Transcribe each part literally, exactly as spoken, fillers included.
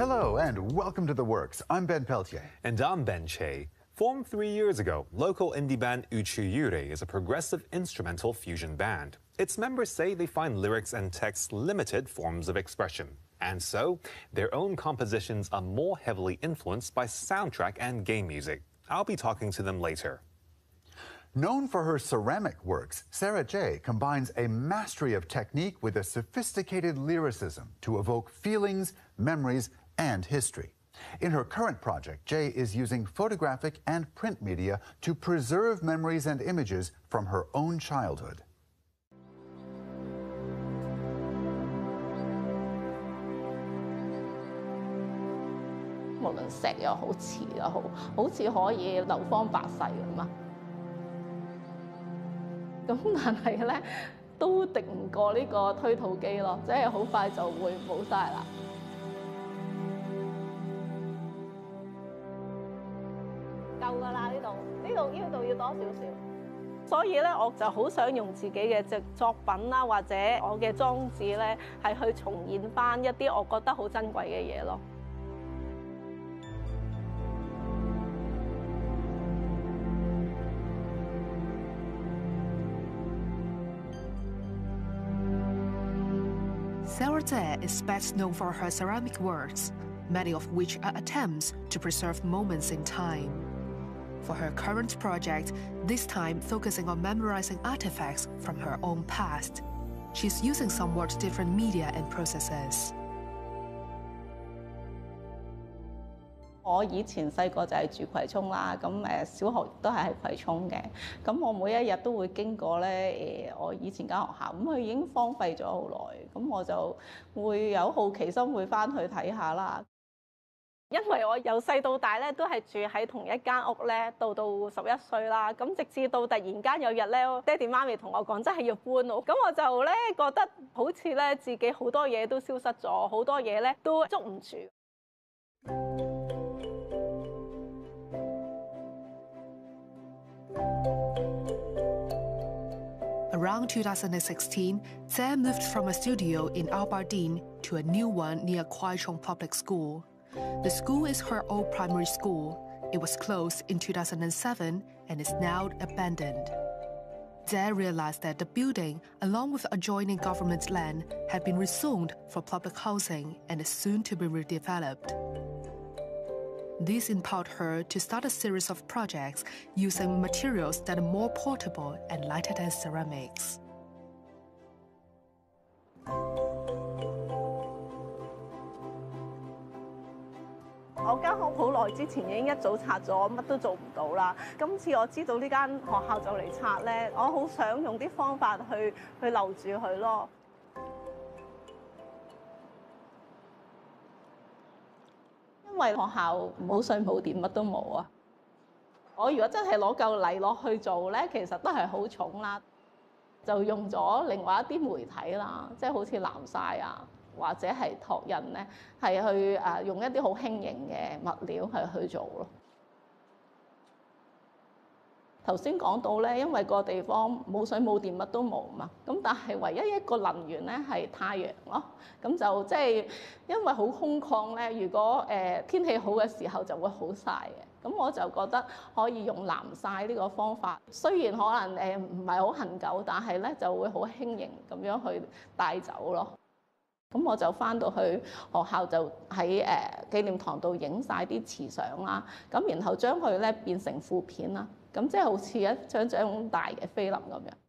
Hello and welcome to The Works. I'm Ben Peltier. And I'm Ben Che. Formed three years ago, local indie band Uchu Yurei is a progressive instrumental fusion band. Its members say they find lyrics and text limited forms of expression. And so, their own compositions are more heavily influenced by soundtrack and game music. I'll be talking to them later. Known for her ceramic works, Sara Tse combines a mastery of technique with a sophisticated lyricism to evoke feelings, memories, and history. In her current project, Tse is using photographic and print media to preserve memories and images from her own childhood. 無論石又好，瓷又好，好似可以流芳百世咁啊！咁但係咧，都敵唔過呢個推土機咯，即係好快就會冇晒啦。夠㗎啦！呢度呢度呢度要多少少，所以咧我就好想用自己嘅隻作品啦，或者我嘅裝置咧，係去重現翻一啲我覺得好珍貴嘅嘢咯。 Sara Tse is best known for her ceramic works, many of which are attempts to preserve moments in time. For her current project, this time focusing on memorizing artifacts from her own past, she's using somewhat different media and processes. 我以前細個就係住葵涌啦，咁誒小學都係喺葵涌嘅，咁我每一日都會經過咧誒我以前間學校，咁佢已經荒廢咗好耐，咁我就會有好奇心會翻去睇下啦。因為我由細到大咧都係住喺同一間屋咧，到到十一歲啦，咁直至到突然間有日咧，爹哋媽咪同我講真係要搬屋，咁我就咧覺得好似咧自己好多嘢都消失咗，好多嘢咧都捉唔住。 Around two thousand sixteen, Tse moved from a studio in Aberdeen to a new one near Kwai Chung Public School. The school is her old primary school. It was closed in two thousand seven and is now abandoned. Tse realized that the building, along with adjoining government land, had been rezoned for public housing and is soon to be redeveloped. This impelled her to start a series of projects using materials that are more portable and lighter than ceramics. 我間屋好耐之前已經一早拆咗，乜都做唔到啦。今次我知道呢間學校就嚟拆咧，我好想用啲方法去去留住佢咯。因為學校冇水冇電，乜都冇啊！我如果真係攞嚿泥落去做咧，其實都係好重啦。就用咗另外一啲媒體啦，即係好似藍曬啊，或者係拓印咧，係去誒用一啲好輕盈嘅物料係去做咯。頭先講到咧，因為個地方冇水冇電，乜都冇嘛，咁但係唯一一個能源咧係太陽咯。咁就即係因為好空曠咧，如果誒、呃、天氣好嘅時候就會好曬嘅。咁我就覺得可以用藍曬呢個方法，雖然可能誒唔係好恆久，但係咧就會好輕盈咁樣去帶走咯。咁我就翻到去學校就喺誒紀念堂度影晒啲瓷相啦，咁然後將佢咧變成負片啦，咁即係好似一張張大嘅菲林咁樣。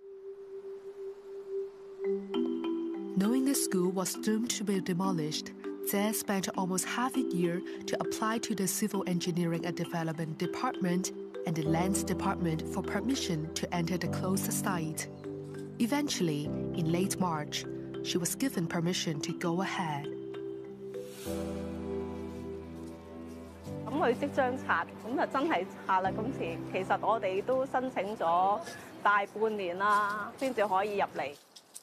Knowing the school was doomed to be demolished, Tse spent almost half a year to apply to the Civil Engineering and Development Department and the Lands Department for permission to enter the closed site. Eventually, in late March, she was given permission to go ahead. 咁佢即將拆，咁就真係拆啦。今次其實我哋都申請咗大半年啦，先至可以入嚟。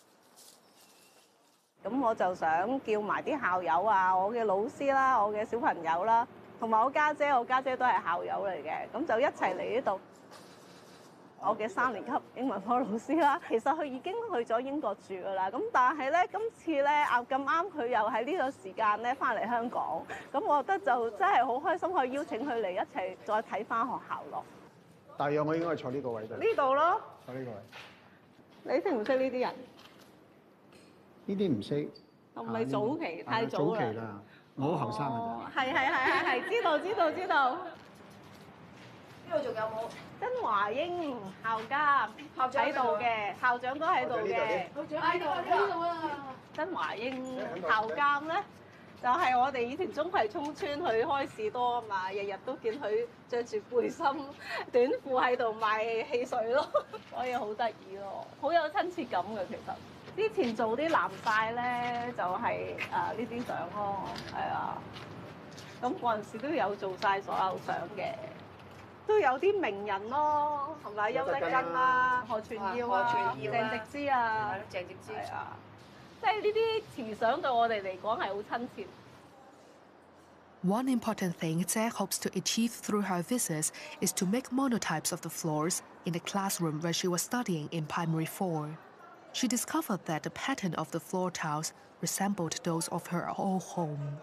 咁我就想叫埋啲校友啊，我嘅老師啦，我嘅小朋友啦，同埋我家姐，我家姐都係校友嚟嘅，咁就一齊嚟呢度。 我嘅三年級英文科老師啦，其實佢已經去咗英國住㗎啦。咁但係咧，今次咧啊咁啱佢又喺呢個時間咧翻嚟香港，咁我覺得就真係好開心可以邀請佢嚟一齊再睇翻學校咯。 大約我應該坐呢個位度。 呢度咯。 坐呢個位。 你識唔識呢啲人？ 呢啲唔識。 唔係早期，太早啦。 早期啦，我好後生㗎咋。 係係係係係，知道知道知道。呢度仲有冇？曾華英校監喺度嘅，校長都喺度嘅。校長喺度喺度啊！曾華英校監咧，就係、是、我哋以前中葵涌村去開士多啊嘛，日日都見佢着住背心短褲喺度賣汽水咯，所以好得意咯，好有親切感嘅其實。之前做啲藍帶咧，就係誒呢啲相咯，係啊。咁嗰陣時都有做晒所有相嘅。都有啲名人咯，係咪？邱德根啊、何傳耀啊、鄭植之啊，鄭植之啊，即係呢啲詞相對我哋嚟講係好親切。 One important thing Tse hopes to achieve through her visits is to make monotypes of the floors in the classroom where she was studying in primary four. She discovered that the pattern of the floor tiles resembled those of her old home.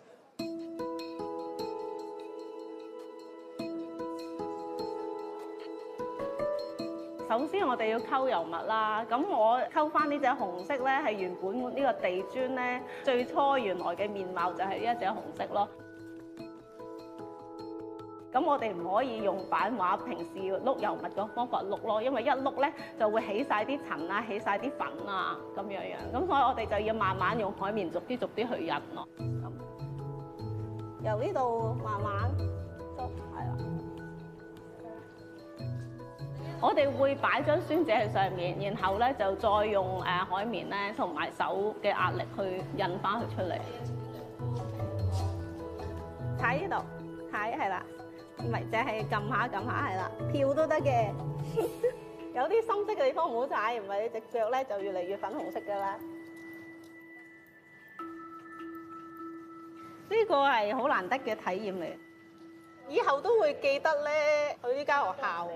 首先我哋要溝油墨啦，咁我溝翻呢隻紅色咧，係原本呢個地磚咧最初原來嘅面貌就係呢一隻紅色咯。咁我哋唔可以用版畫平時碌油墨嘅方法碌咯，因為一碌咧就會起晒啲塵啊，起晒啲粉啊咁樣樣。咁所以我哋就要慢慢用海綿逐啲逐啲去印咯。咁由呢度慢慢捉，係啦。我哋會擺張宣紙喺上面，然後咧就再用誒海綿咧同埋手嘅壓力去印翻佢出嚟。睇呢度，睇係啦，唔係淨係撳下撳下係啦，跳都得嘅。有啲深色嘅地方唔好踩，唔係你隻腳咧就越嚟越粉紅色㗎啦。呢個係好難得嘅體驗嚟，以後都會記得咧去呢間學校。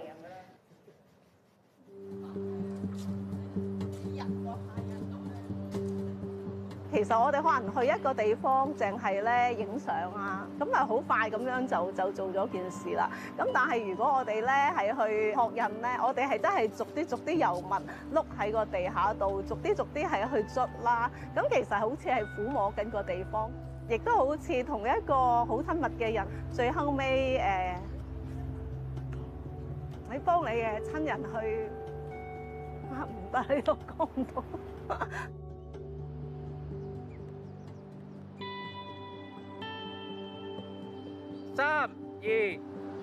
其實我哋可能去一個地方，淨係咧影相啊，咁啊好快咁樣就就做咗件事啦。咁但係如果我哋咧係去學印咧，我哋係真係逐啲逐啲油墨碌喺個地下度，逐啲逐啲係去捽啦。咁其實好似係撫摸緊個地方，亦都好似同一個好親密嘅人，最後尾誒，你幫你嘅親人去啊唔得，呢度講唔到。 三、二。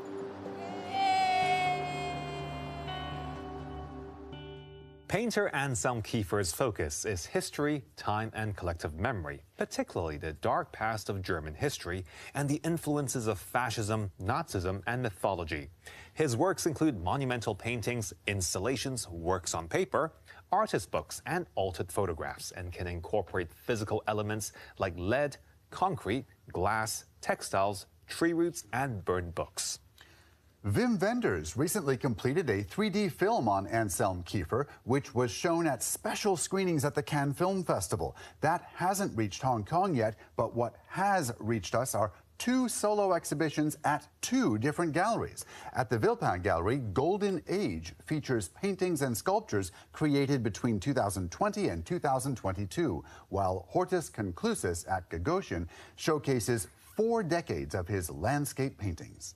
Painter Anselm Kiefer's focus is history, time, and collective memory, particularly the dark past of German history and the influences of fascism, Nazism, and mythology. His works include monumental paintings, installations, works on paper, artist books, and altered photographs, and can incorporate physical elements like lead, concrete, glass, textiles, tree roots, and burned books. Wim Wenders recently completed a three D film on Anselm Kiefer, which was shown at special screenings at the Cannes Film Festival. That hasn't reached Hong Kong yet, but what has reached us are two solo exhibitions at two different galleries. At the Villepin Gallery, Golden Age features paintings and sculptures created between two thousand twenty and two thousand twenty-two, while Hortus Conclusus at Gagosian showcases four decades of his landscape paintings.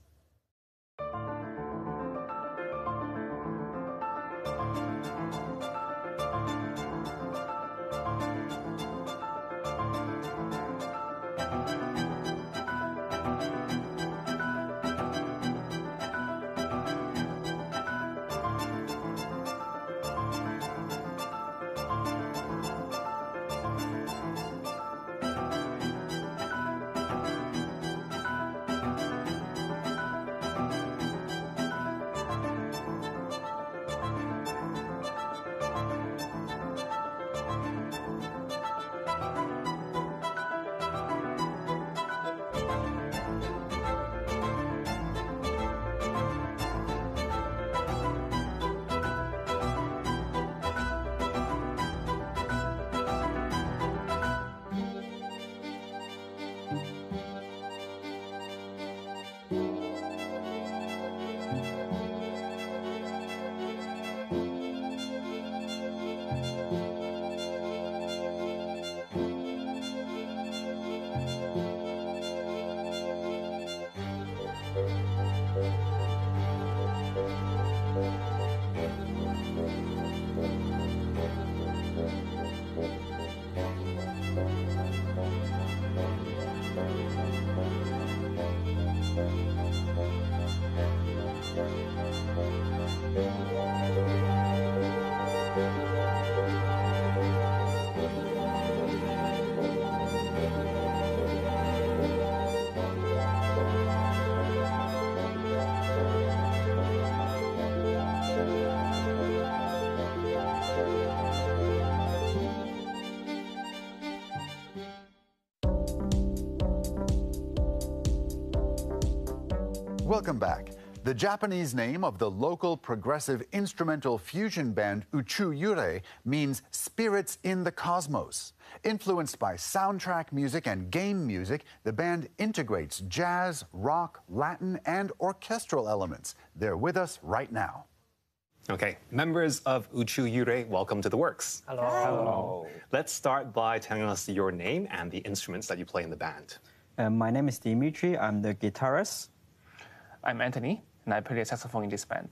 Welcome back. The Japanese name of the local progressive instrumental fusion band Uchu Yurei means spirits in the cosmos. Influenced by soundtrack music and game music, the band integrates jazz, rock, Latin, and orchestral elements. They're with us right now. Okay, members of Uchu Yurei, welcome to the works. Hello. Hello. Let's start by telling us your name and the instruments that you play in the band. Uh, my name is Dimitri. I'm the guitarist. I'm Anthony, and I play the saxophone in this band.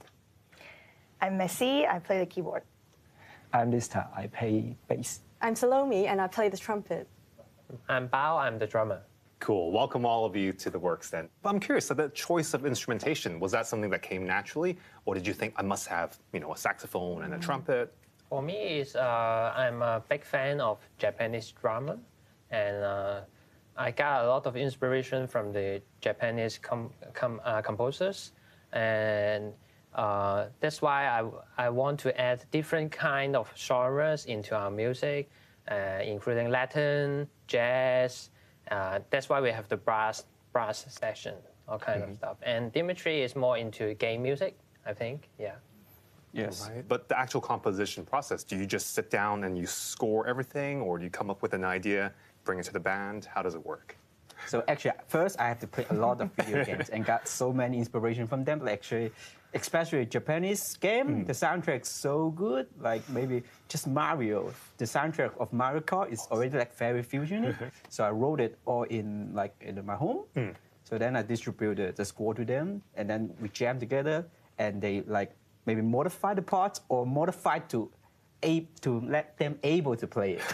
I'm Messi. I play the keyboard. I'm Lista. I play bass. I'm Salome, and I play the trumpet. I'm Bao, I'm the drummer. Cool. Welcome all of you to the works then. I'm curious, so the choice of instrumentation, was that something that came naturally? Or did you think I must have, you know, a saxophone and a trumpet? For me, is uh, I'm a big fan of Japanese drama, and uh, I got a lot of inspiration from the Japanese com com uh, composers, and uh, that's why I, I want to add different kind of genres into our music, uh, including Latin, jazz. Uh, that's why we have the brass brass section, all kind mm-hmm. of stuff. And Dimitri is more into game music, I think. Yeah. Yes. Right. But the actual composition process, do you just sit down and you score everything, or do you come up with an idea, bring it to the band? How does it work? So actually, first I have to play a lot of video games and got so many inspiration from them. Like actually, especially Japanese game, mm. the soundtrack's so good. Like maybe just Mario, the soundtrack of Mario Kart is already like very fusiony. So I wrote it all in like in my home. Mm. So then I distributed the score to them, and then we jam together, and they like maybe modify the parts or modify to to let them able to play it.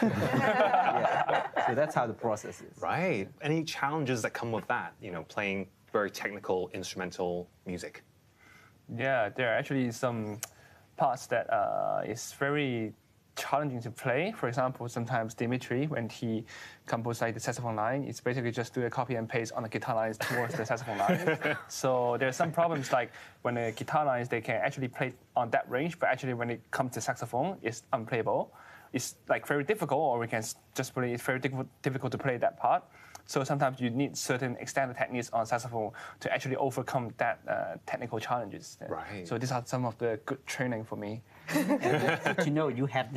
Yeah. So that's how the process is. Right. Any challenges that come with that, you know, playing very technical instrumental music? Yeah, there are actually some parts that uh, is very challenging to play. For example, sometimes Dimitri, when he composes like the saxophone line, it's basically just do a copy and paste on the guitar lines towards the saxophone line. So there are some problems like when the guitar lines, they can actually play on that range, but actually when it comes to saxophone, it's unplayable. It's like very difficult, or we can just play, it's very difficult, difficult to play that part. So sometimes you need certain extended techniques on saxophone to actually overcome that uh, technical challenges. Right. So these are some of the good training for me. Good to know you have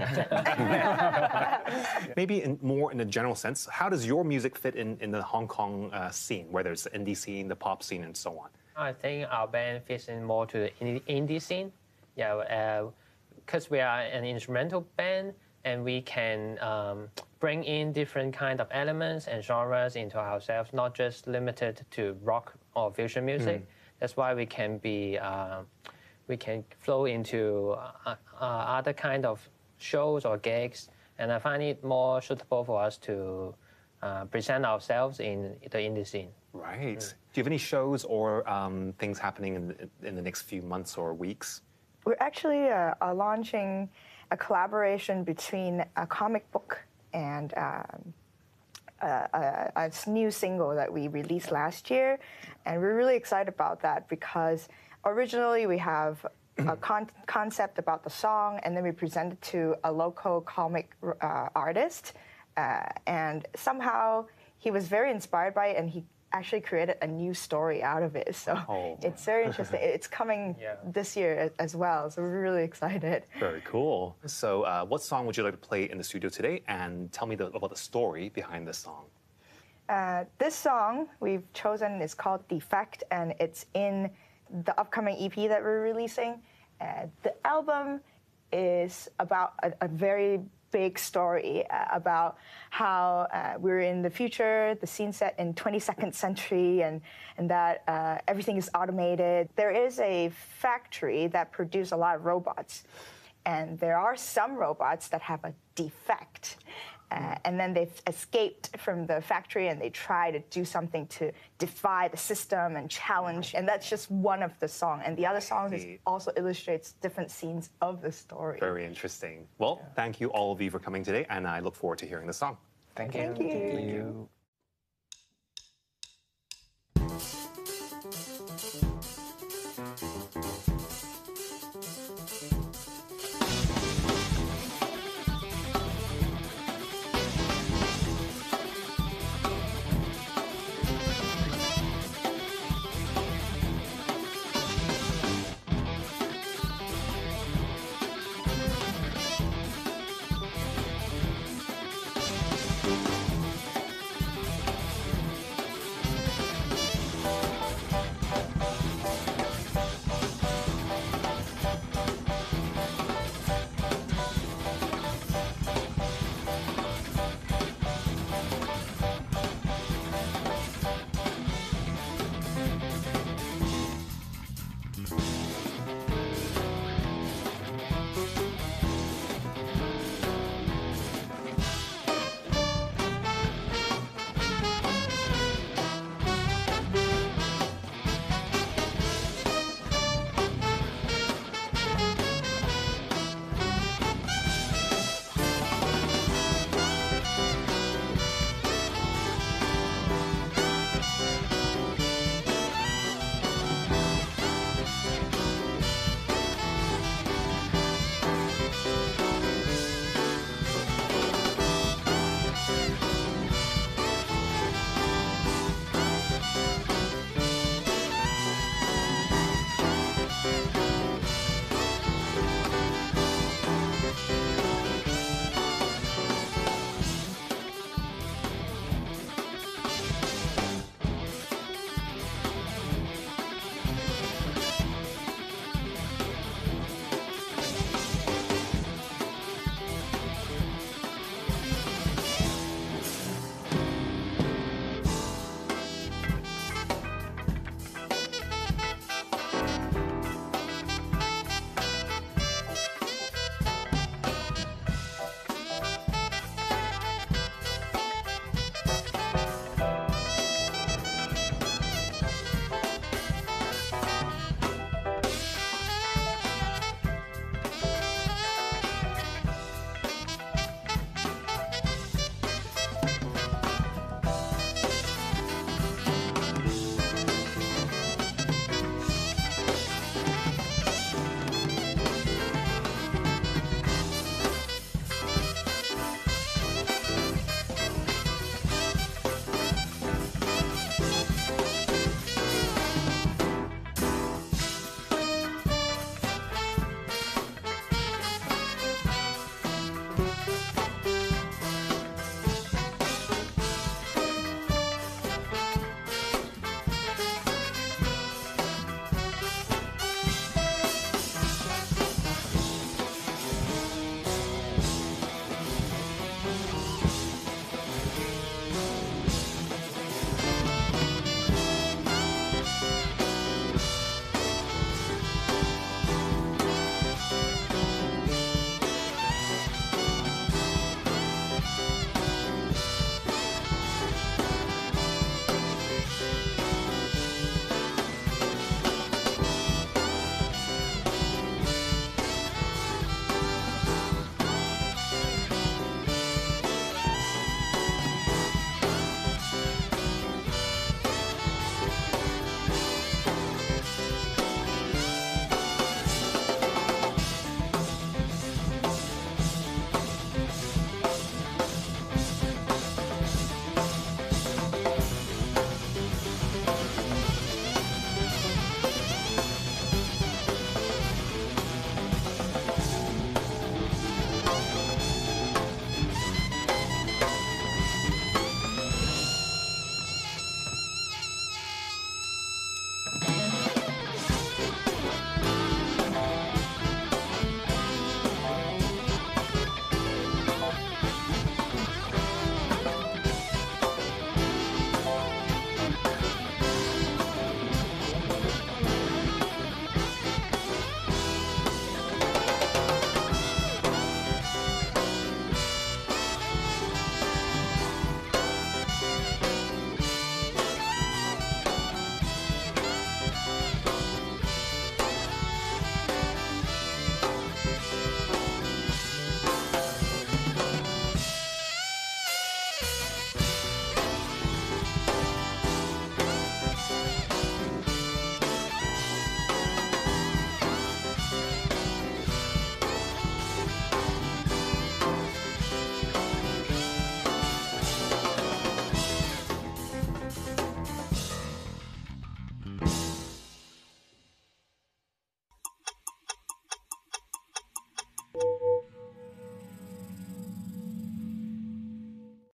that. Maybe in, more in a general sense, how does your music fit in, in the Hong Kong uh, scene, whether it's the indie scene, the pop scene, and so on? I think our band fits in more to the indie, indie scene. Yeah, because uh, we are an instrumental band, and we can um, bring in different kind of elements and genres into ourselves, not just limited to rock or fusion music. Mm. That's why we can be, uh, we can flow into uh, uh, other kind of shows or gigs, and I find it more suitable for us to uh, present ourselves in the indie scene. Right. Mm. Do you have any shows or um, things happening in the, in the next few months or weeks? We're actually uh, are launching a collaboration between a comic book and um, a, a, a new single that we released last year. And we're really excited about that because originally we have a con concept about the song, and then we present it to a local comic uh, artist. Uh, and somehow he was very inspired by it, and he actually created a new story out of it. So oh. it's very interesting. It's coming yeah. this year as well, so we're really excited. Very cool. So uh, what song would you like to play in the studio today? And tell me the, about the story behind this song. Uh, this song we've chosen is called Defect, and it's in the upcoming E P that we're releasing. Uh, the album is about a, a very big story uh, about how uh, we're in the future, the scene set in twenty-second century, and, and that uh, everything is automated. There is a factory that produces a lot of robots, and there are some robots that have a defect. Uh, and then they've escaped from the factory and they try to do something to defy the system and challenge. And that's just one of the songs. And the other songs is also illustrates different scenes of the story. Very interesting. Well, yeah. Thank you all of you for coming today, and I look forward to hearing the song. Thank you. Thank you. Thank you.